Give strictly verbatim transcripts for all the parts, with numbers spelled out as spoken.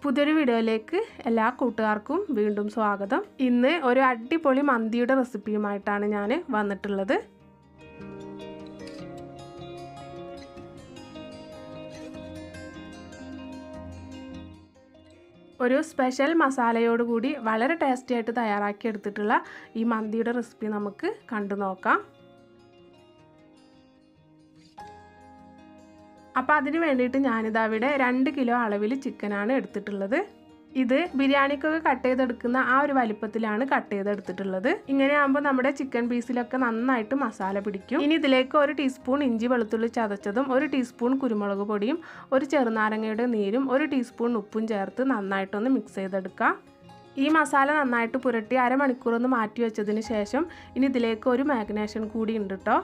പുതിയൊരു വീഡിയോയിലേക്ക് എല്ലാ കൂട്ടുകാർക്കും വീണ്ടും സ്വാഗതം. ഇന്ന് ഒരു അടിപൊളി മന്തിയുടെ റെസിപ്പിയുമായിട്ടാണ് ഞാൻ വന്നിട്ടുള്ളത്. ഒരു സ്പെഷ്യൽ മസാലയോടുകൂടി വളരെ ടേസ്റ്റി ആയിട്ട് തയ്യാറാക്കി എടുത്തിട്ടുള്ള ഈ മന്തിയുടെ റെസിപ്പി നമുക്ക് കണ്ടു നോക്കാം. അപ്പോൾ അതിന് വേണ്ടിയിട്ട് ഞാനിതാ ഇവിടെ രണ്ട് കിലോ അളവിൽ ചിക്കനാണ് എടുത്തിട്ടുള്ളത്. ഇത് ബിരിയാണിക്കൊക്കെ കട്ട് ചെയ്തെടുക്കുന്ന ആ ഒരു വലിപ്പത്തിലാണ് കട്ട് ചെയ്തെടുത്തിട്ടുള്ളത്. ഇങ്ങനെ ആകുമ്പോൾ നമ്മുടെ ചിക്കൻ പീസിലൊക്കെ നന്നായിട്ട് മസാല പിടിക്കും. ഇനി ഇതിലേക്ക് ഒരു ടീസ്പൂൺ ഇഞ്ചി വെളുത്തുള്ളി ചതച്ചതും ഒരു ടീസ്പൂൺ കുരുമുളക് പൊടിയും ഒരു ചെറുനാരങ്ങയുടെ നീരും ഒരു ടീസ്പൂൺ ഉപ്പും ചേർത്ത് നന്നായിട്ടൊന്ന് മിക്സ് ചെയ്തെടുക്കാം. ഈ മസാല നന്നായിട്ട് പുരട്ടി അരമണിക്കൂർ ഒന്ന് മാറ്റി വെച്ചതിന് ശേഷം ഇനി ഇതിലേക്ക് ഒരു മാഗ്നേഷൻ കൂടി ഉണ്ട് കേട്ടോ.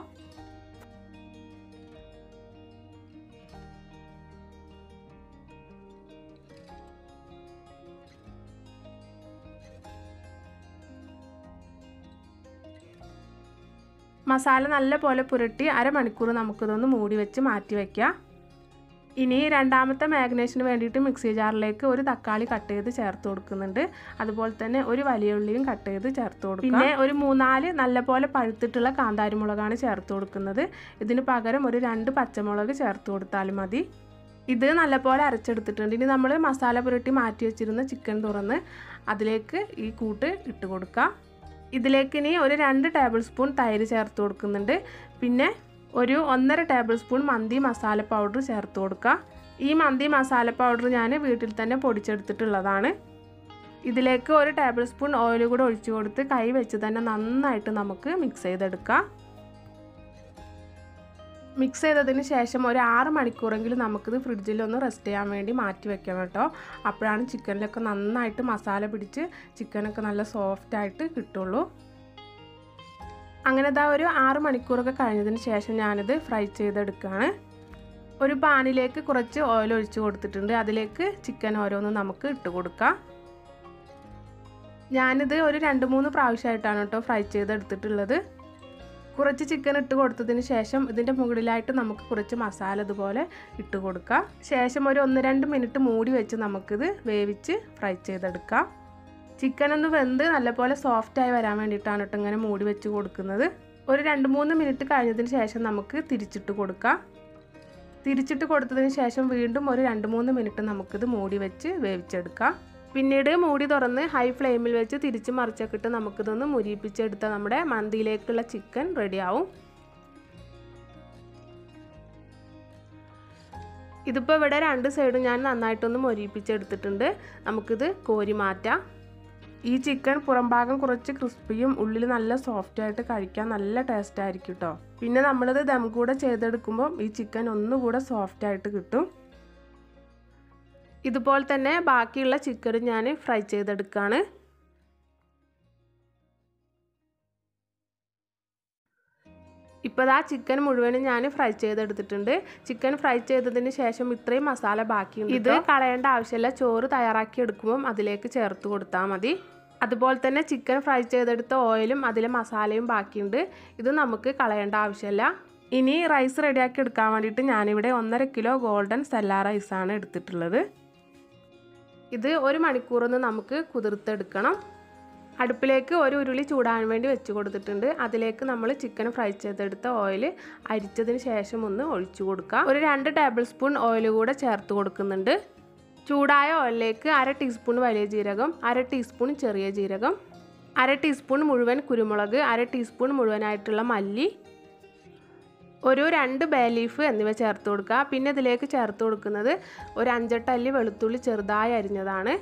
മസാല നല്ല പോലെ പുരട്ടി അരമണിക്കൂർ നമുക്കിതൊന്ന് മൂടി വെച്ച് മാറ്റി വയ്ക്കാം. ഇനി രണ്ടാമത്തെ മാഗ്നേഷന് വേണ്ടിയിട്ട് മിക്സി ജാറിലേക്ക് ഒരു തക്കാളി കട്ട് ചെയ്ത് ചേർത്ത് കൊടുക്കുന്നുണ്ട്. അതുപോലെ തന്നെ ഒരു വലിയ ഉള്ളിയും കട്ട് ചെയ്ത് ചേർത്ത് കൊടുക്കും. പിന്നെ ഒരു മൂന്നാല് നല്ലപോലെ പഴുത്തിട്ടുള്ള കാന്താരിമുളകാണ് ചേർത്ത് കൊടുക്കുന്നത്. ഇതിന് പകരം ഒരു രണ്ട് പച്ചമുളക് ചേർത്ത് കൊടുത്താലും മതി. ഇത് നല്ലപോലെ അരച്ചെടുത്തിട്ടുണ്ട്. ഇനി നമ്മൾ മസാല പുരട്ടി മാറ്റി വെച്ചിരുന്ന ചിക്കൻ തുറന്ന് അതിലേക്ക് ഈ കൂട്ട് ഇട്ട് കൊടുക്കാം. ഇതിലേക്ക് ഇനി ഒരു രണ്ട് ടേബിൾ സ്പൂൺ തൈര് ചേർത്ത് കൊടുക്കുന്നുണ്ട്. പിന്നെ ഒരു ഒന്നര table spoon mandi masala powder ചേർത്ത് കൊടുക്കുക. ഈ മന്തി മസാല പൗഡർ ഞാൻ വീട്ടിൽ തന്നെ പൊടിച്ചെടുത്തിട്ടുള്ളതാണ്. ഇതിലേക്ക് ഒരു ടേബിൾ സ്പൂൺ ഓയിൽ കൂടെ ഒഴിച്ചു കൊടുത്ത് കൈ വെച്ച് തന്നെ നന്നായിട്ട് നമുക്ക് മിക്സ് ചെയ്തെടുക്കാം. മിക്സ് ചെയ്തതിന് ശേഷം ഒരു ആറ് മണിക്കൂറെങ്കിലും നമുക്കിത് ഫ്രിഡ്ജിലൊന്ന് റെസ്റ്റ് ചെയ്യാൻ വേണ്ടി മാറ്റി വെക്കണം കേട്ടോ. അപ്പോഴാണ് ചിക്കനിലൊക്കെ നന്നായിട്ട് മസാല പിടിച്ച് ചിക്കനൊക്കെ നല്ല സോഫ്റ്റായിട്ട് കിട്ടുള്ളൂ. അങ്ങനെ ഇതാ ഒരു ആറ് മണിക്കൂറൊക്കെ കഴിഞ്ഞതിന് ശേഷം ഞാനിത് ഫ്രൈ ചെയ്തെടുക്കുകയാണ്. ഒരു പാനിലേക്ക് കുറച്ച് ഓയിൽ ഒഴിച്ച് കൊടുത്തിട്ടുണ്ട്. അതിലേക്ക് ചിക്കൻ ഓരോന്നും നമുക്ക് ഇട്ട് കൊടുക്കാം. ഞാനിത് ഒരു രണ്ട് മൂന്ന് പ്രാവശ്യമായിട്ടാണ് കേട്ടോ ഫ്രൈ ചെയ്തെടുത്തിട്ടുള്ളത്. കുറച്ച് ചിക്കൻ ഇട്ട് കൊടുത്തതിന് ശേഷം ഇതിൻ്റെ മുകളിലായിട്ട് നമുക്ക് കുറച്ച് മസാല ഇതുപോലെ ഇട്ട് കൊടുക്കാം. ശേഷം ഒരു ഒന്ന് രണ്ട് മിനിറ്റ് മൂടി വെച്ച് നമുക്കിത് വേവിച്ച് ഫ്രൈ ചെയ്തെടുക്കാം. ചിക്കൻ ഒന്ന് വെന്ത് നല്ലപോലെ സോഫ്റ്റായി വരാൻ വേണ്ടിയിട്ടാണ് കേട്ടോ ഇങ്ങനെ മൂടി വെച്ച് കൊടുക്കുന്നത്. ഒരു രണ്ട് മൂന്ന് മിനിറ്റ് കഴിഞ്ഞതിന് ശേഷം നമുക്ക് തിരിച്ചിട്ട് കൊടുക്കാം. തിരിച്ചിട്ട് കൊടുത്തതിന് ശേഷം വീണ്ടും ഒരു രണ്ട് മൂന്ന് മിനിറ്റ് നമുക്കിത് മൂടി വെച്ച് വേവിച്ചെടുക്കാം. പിന്നീട് മൂടി തുറന്ന് ഹൈ ഫ്ലെയിമിൽ വെച്ച് തിരിച്ച് മറിച്ചൊക്കെ ഇട്ട് നമുക്കിതൊന്ന് മുരിപ്പിച്ചെടുത്ത നമ്മുടെ മന്തിയിലേക്കുള്ള ചിക്കൻ റെഡിയാവും. ഇതിപ്പോൾ ഇവിടെ രണ്ട് സൈഡും ഞാൻ നന്നായിട്ടൊന്ന് മുരിപ്പിച്ചെടുത്തിട്ടുണ്ട്. നമുക്കിത് കോരി മാറ്റാം. ഈ ചിക്കൻ പുറം ഭാഗം കുറച്ച് ക്രിസ്പിയും ഉള്ളിൽ നല്ല സോഫ്റ്റായിട്ട് കഴിക്കാൻ നല്ല ടേസ്റ്റ് ആയിരിക്കും കേട്ടോ. പിന്നെ നമ്മളിത് ദം കൂടെ ചെയ്തെടുക്കുമ്പോൾ ഈ ചിക്കൻ ഒന്നുകൂടെ സോഫ്റ്റായിട്ട് കിട്ടും. ഇതുപോലെ തന്നെ ബാക്കിയുള്ള ചിക്കനും ഞാൻ ഫ്രൈ ചെയ്തെടുക്കുകയാണ്. ഇപ്പോൾ ആ ചിക്കൻ മുഴുവനും ഞാൻ ഫ്രൈ ചെയ്തെടുത്തിട്ടുണ്ട്. ചിക്കൻ ഫ്രൈ ചെയ്തതിന് ശേഷം ഇത്രയും മസാല ബാക്കിയുണ്ട്. ഇത് കളയേണ്ട ആവശ്യമില്ല. ചോറ് തയ്യാറാക്കി എടുക്കുമ്പം അതിലേക്ക് ചേർത്ത് കൊടുത്താൽ മതി. അതുപോലെ തന്നെ ചിക്കൻ ഫ്രൈ ചെയ്തെടുത്ത ഓയിലും അതിലെ മസാലയും ബാക്കിയുണ്ട്. ഇത് നമുക്ക് കളയേണ്ട ആവശ്യമില്ല. ഇനി റൈസ് റെഡിയാക്കി എടുക്കാൻ വേണ്ടിയിട്ട് ഞാനിവിടെ ഒന്നര കിലോ ഗോൾഡൻ സെല്ല റൈസാണ് എടുത്തിട്ടുള്ളത്. ഇത് ഒരു മണിക്കൂറൊന്ന് നമുക്ക് കുതിർത്തെടുക്കണം. അടുപ്പിലേക്ക് ഒരു ഉരുളി ചൂടാൻ വേണ്ടി വെച്ച് കൊടുത്തിട്ടുണ്ട്. അതിലേക്ക് നമ്മൾ ചിക്കൻ ഫ്രൈ ചെയ്തെടുത്ത ഓയിൽ അരിച്ചതിന് ശേഷം ഒന്ന് ഒഴിച്ചു കൊടുക്കുക. ഒരു രണ്ട് ടേബിൾ സ്പൂൺ ഓയിൽ കൂടെ ചേർത്ത് കൊടുക്കുന്നുണ്ട്. ചൂടായ ഓയിലിലേക്ക് അര ടീസ്പൂൺ വലിയ ജീരകം, അര ടീസ്പൂൺ ചെറിയ ജീരകം, അര ടീസ്പൂൺ മുഴുവൻ കുരുമുളക്, അര ടീസ്പൂൺ മുഴുവനായിട്ടുള്ള മല്ലി, ഒരു രണ്ട് ബേ ലീഫ് എന്നിവ ചേർത്ത് കൊടുക്കുക. പിന്നെ ഇതിലേക്ക് ചേർത്ത് കൊടുക്കുന്നത് ഒരു അഞ്ചെട്ടല്ലി വെളുത്തുള്ളി ചെറുതായി അരിഞ്ഞതാണ്.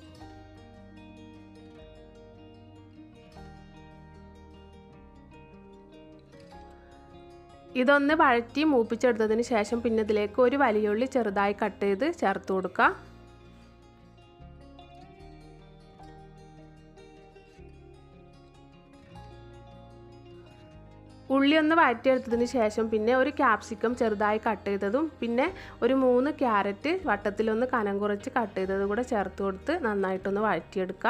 ഇതൊന്ന് വഴറ്റി മൂപ്പിച്ചെടുത്തതിന് ശേഷം പിന്നെ ഇതിലേക്ക് ഒരു വലിയ ഉള്ളി ചെറുതായി കട്ട് ചെയ്ത് ചേർത്ത് കൊടുക്കുക. ഉള്ളി ഒന്ന് വഴറ്റിയെടുത്തതിന് ശേഷം പിന്നെ ഒരു ക്യാപ്സിക്കം ചെറുതായി കട്ട് ചെയ്തതും പിന്നെ ഒരു മൂന്ന് ക്യാരറ്റ് വട്ടത്തിലൊന്ന് കനം കുറച്ച് കട്ട് ചെയ്തതും കൂടെ ചേർത്ത് കൊടുത്ത് നന്നായിട്ടൊന്ന് വഴറ്റിയെടുക്കുക.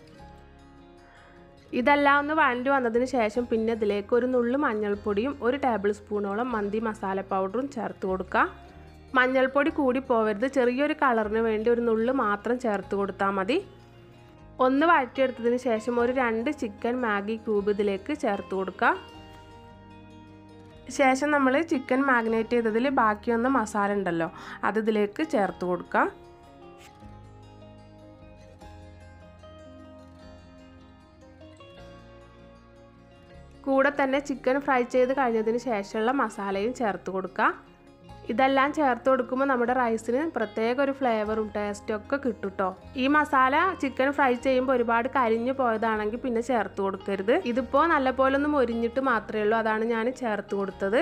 ഇതെല്ലാം ഒന്ന് വഴണ്ടി വന്നതിന് ശേഷം പിന്നെ ഇതിലേക്ക് ഒരു നുള്ളു മഞ്ഞൾപ്പൊടിയും ഒരു ടേബിൾ സ്പൂണോളം മന്തി മസാല പൗഡറും ചേർത്ത് കൊടുക്കുക. മഞ്ഞൾപ്പൊടി കൂടി പോവരുത്, ചെറിയൊരു കളറിന് വേണ്ടി ഒരു നുള്ള് മാത്രം ചേർത്ത് കൊടുത്താൽ മതി. ഒന്ന് വഴറ്റിയെടുത്തതിന് ശേഷം ഒരു രണ്ട് ചിക്കൻ മാഗി ക്യൂബ് ഇതിലേക്ക് ചേർത്ത് കൊടുക്കുക. ശേഷം നമ്മൾ ചിക്കൻ മാഗ്നേറ്റ് ചെയ്തതിൽ ബാക്കി വന്ന മസാല ഉണ്ടല്ലോ അത് ഇതിലേക്ക് ചേർത്ത് കൊടുക്കുക. കൂടെ തന്നെ ചിക്കൻ ഫ്രൈ ചെയ്ത് കഴിഞ്ഞതിന് ശേഷമുള്ള മസാലയും ചേർത്ത് കൊടുക്കുക. ഇതെല്ലാം ചേർത്ത് കൊടുക്കുമ്പോൾ നമ്മുടെ റൈസിന് പ്രത്യേക ഒരു ഫ്ലേവറും ടേസ്റ്റും ഒക്കെ കിട്ടും കേട്ടോ. ഈ മസാല ചിക്കൻ ഫ്രൈ ചെയ്യുമ്പോൾ ഒരുപാട് കരിഞ്ഞു പോയതാണെങ്കിൽ പിന്നെ ചേർത്ത് കൊടുക്കരുത്. ഇതിപ്പോൾ നല്ലപോലെ ഒന്ന് മൊരിഞ്ഞിട്ട് മാത്രമേ ഉള്ളൂ, അതാണ് ഞാൻ ചേർത്ത് കൊടുത്തത്.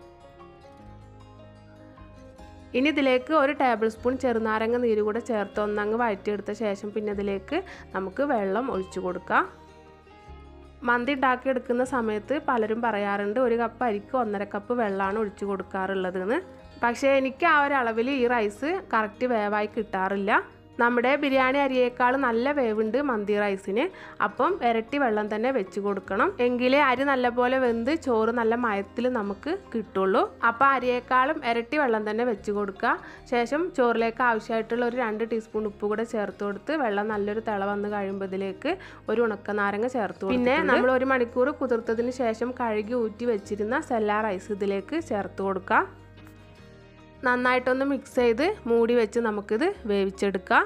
ഇനി ഇതിലേക്ക് ഒരു ടേബിൾ സ്പൂൺ ചെറുനാരങ്ങ നീര് കൂടെ ചേർത്ത് ഒന്നങ്ങ് വഴറ്റിയെടുത്ത ശേഷം പിന്നെ ഇതിലേക്ക് നമുക്ക് വെള്ളം ഒഴിച്ചു കൊടുക്കാം. മന്തി ഉണ്ടാക്കിയെടുക്കുന്ന സമയത്ത് പലരും പറയാറുണ്ട് ഒരു കപ്പ് അരിക്ക് ഒന്നര കപ്പ് വെള്ളമാണ് ഒഴിച്ചു കൊടുക്കാറുള്ളതെന്ന്. പക്ഷേ എനിക്ക് ആ ഒരു അളവിൽ ഈ റൈസ് കറക്റ്റ് വേവായി കിട്ടാറില്ല. നമ്മുടെ ബിരിയാണി അരിയേക്കാൾ നല്ല വേവുണ്ട് മന്തി റൈസിന്. അപ്പം ഇരട്ടി വെള്ളം തന്നെ വെച്ച് കൊടുക്കണം, എങ്കിലേ അരി നല്ലപോലെ വെന്ത് ചോറ് നല്ല മയത്തിൽ നമുക്ക് കിട്ടുള്ളൂ. അപ്പോൾ അരിയേക്കാളും ഇരട്ടി വെള്ളം തന്നെ വെച്ച് കൊടുക്കുക. ശേഷം ചോറിലേക്ക് ആവശ്യമായിട്ടുള്ള ഒരു രണ്ട് ടീസ്പൂൺ ഉപ്പ് കൂടെ ചേർത്ത് കൊടുത്ത് വെള്ളം നല്ലൊരു തിള വന്ന് കഴിയുമ്പോൾ ഇതിലേക്ക് ഒരു ഉണക്കനാരങ്ങ ചേർത്ത് കൊടുക്കും. പിന്നെ നമ്മൾ ഒരു മണിക്കൂർ കുതിർത്തതിന് ശേഷം കഴുകി ഊറ്റി വെച്ചിരുന്ന സെല്ല റൈസ് ഇതിലേക്ക് ചേർത്ത് കൊടുക്കുക. നന്നായിട്ടൊന്ന് മിക്സ് ചെയ്ത് മൂടി വെച്ച് നമുക്കിത് വേവിച്ചെടുക്കാം.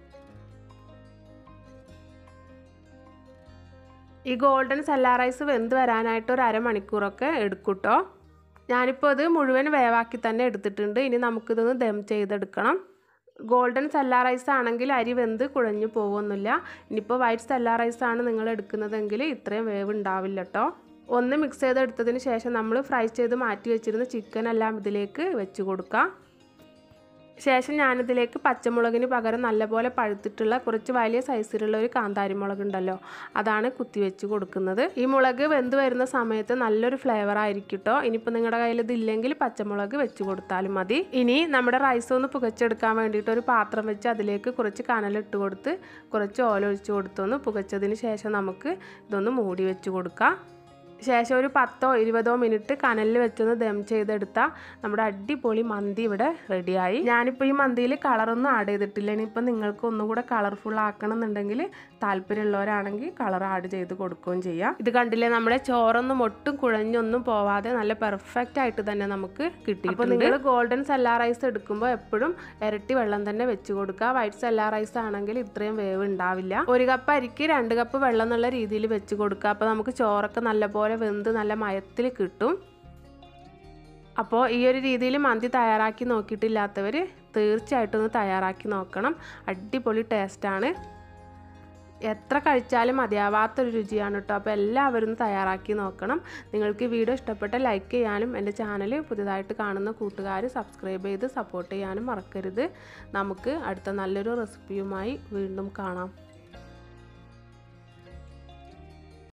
ഈ ഗോൾഡൻ സെല്ല റൈസ് വെന്ത് വരാനായിട്ട് ഒരു അരമണിക്കൂറൊക്കെ എടുക്കും കേട്ടോ. ഞാനിപ്പോൾ ഇത് മുഴുവൻ വേവാക്കി തന്നെ എടുത്തിട്ടുണ്ട്. ഇനി നമുക്കിതൊന്ന് ദം ചെയ്തെടുക്കണം. ഗോൾഡൻ സെല്ല റൈസ് ആണെങ്കിൽ അരി വെന്ത് കുഴഞ്ഞു പോകുന്നില്ല. ഇനിയിപ്പോൾ വൈറ്റ് സെല്ല റൈസാണ് നിങ്ങൾ എടുക്കുന്നതെങ്കിൽ ഇത്രയും വേവ് ഉണ്ടാവില്ല കേട്ടോ. ഒന്ന് മിക്സ് ചെയ്തെടുത്തതിന് ശേഷം നമ്മൾ ഫ്രൈ ചെയ്ത് മാറ്റി വെച്ചിരുന്ന ചിക്കൻ എല്ലാം ഇതിലേക്ക് വെച്ച് കൊടുക്കാം. ശേഷം ഞാനിതിലേക്ക് പച്ചമുളകിന് പകരം നല്ലപോലെ പഴുത്തിട്ടുള്ള കുറച്ച് വലിയ സൈസിലുള്ള ഒരു കാന്താരി മുളക് ഉണ്ടല്ലോ അതാണ് കുത്തി വെച്ച് കൊടുക്കുന്നത്. ഈ മുളക് വെന്ത് വരുന്ന സമയത്ത് നല്ലൊരു ഫ്ലേവർ ആയിരിക്കും കേട്ടോ. ഇനിയിപ്പോൾ നിങ്ങളുടെ കയ്യിൽ ഇതില്ലെങ്കിൽ പച്ചമുളക് വെച്ച് കൊടുത്താലും മതി. ഇനി നമ്മുടെ റൈസ് ഒന്ന് പുകച്ചെടുക്കാൻ വേണ്ടിയിട്ട് ഒരു പാത്രം വെച്ച് അതിലേക്ക് കുറച്ച് കനലിട്ട് കൊടുത്ത് കുറച്ച് ഓല ഒഴിച്ച് കൊടുത്തൊന്ന് പുകച്ചതിന് ശേഷം നമുക്ക് ഇതൊന്ന് മൂടി വെച്ച് കൊടുക്കാം. ശേഷം ഒരു പത്തോ ഇരുപതോ മിനിറ്റ് കനലിൽ വെച്ചൊന്ന് ദം ചെയ്തെടുത്താൽ നമ്മുടെ അടിപൊളി മന്തി ഇവിടെ റെഡിയായി. ഞാനിപ്പോൾ ഈ മന്തിയിൽ കളറൊന്നും ആഡ് ചെയ്തിട്ടില്ല. ഇനിയിപ്പോൾ നിങ്ങൾക്ക് ഒന്നുകൂടെ കളർഫുൾ ആക്കണം എന്നുണ്ടെങ്കിൽ താല്പര്യമുള്ളവരാണെങ്കിൽ കളർ ആഡ് ചെയ്ത് കൊടുക്കുകയും ചെയ്യാം. ഇത് കണ്ടില്ലേ, നമ്മുടെ ചോറൊന്നും ഒട്ടും കുഴഞ്ഞൊന്നും പോവാതെ നല്ല പെർഫെക്റ്റ് ആയിട്ട് തന്നെ നമുക്ക് കിട്ടി. അപ്പോൾ നിങ്ങൾ ഗോൾഡൻ സെല്ല റൈസ് എടുക്കുമ്പോൾ എപ്പോഴും ഇരട്ടി വെള്ളം തന്നെ വെച്ച് കൊടുക്കുക. വൈറ്റ് സെല്ല റൈസ് ആണെങ്കിൽ ഇത്രയും വേവ് ഉണ്ടാവില്ല. ഒരു കപ്പ് അരിക്ക് രണ്ട് കപ്പ് വെള്ളം എന്നുള്ള രീതിയിൽ വെച്ച് കൊടുക്കുക. അപ്പോൾ നമുക്ക് ചോറൊക്കെ നല്ലപോലെ വെന്ത് നല്ല മയത്തിൽ കിട്ടും. അപ്പോൾ ഈ ഒരു രീതിയിൽ മന്തി തയ്യാറാക്കി നോക്കിയിട്ടില്ലാത്തവർ തീർച്ചയായിട്ടും ഒന്ന് തയ്യാറാക്കി നോക്കണം. അടിപൊളി ടേസ്റ്റാണ്, എത്ര കഴിച്ചാലും മതിയാവാത്തൊരു രുചിയാണ് കേട്ടോ. അപ്പോൾ എല്ലാവരും തയ്യാറാക്കി നോക്കണം. നിങ്ങൾക്ക് വീഡിയോ ഇഷ്ടപ്പെട്ട ലൈക്ക് ചെയ്യാനും എൻ്റെ ചാനൽ പുതിയതായിട്ട് കാണുന്ന കൂട്ടുകാർ സബ്സ്ക്രൈബ് ചെയ്ത് സപ്പോർട്ട് ചെയ്യാനും മറക്കരുത്. നമുക്ക് അടുത്ത നല്ലൊരു റെസിപ്പിയുമായി വീണ്ടും കാണാം.